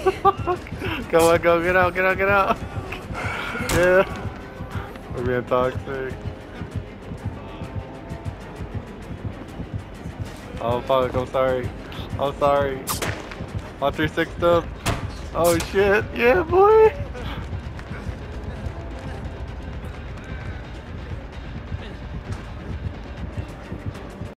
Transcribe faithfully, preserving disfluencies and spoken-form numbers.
Go on, go, get out, get out, get out. Yeah. We're being toxic. Oh fuck, I'm sorry. I'm sorry. On three six up. Oh shit, yeah boy.